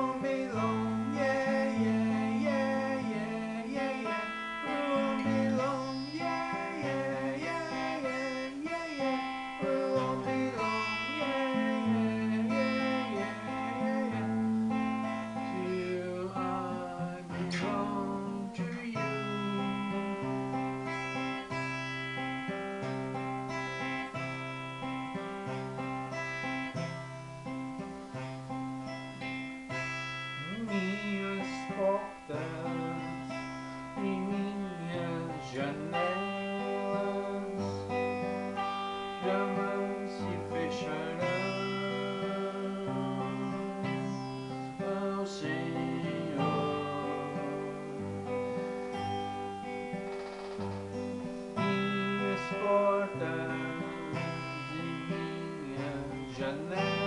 won't be long, yeah, yeah, yeah, yeah, yeah, yeah. We won't be long, yeah, yeah, yeah, yeah, yeah, yeah. We won't be long, yeah, yeah, yeah, yeah, yeah, yeah. Till I belong to you. Minhas portas e minhas janelas jamais se fecharão ao Senhor. Minhas portas e minhas janelas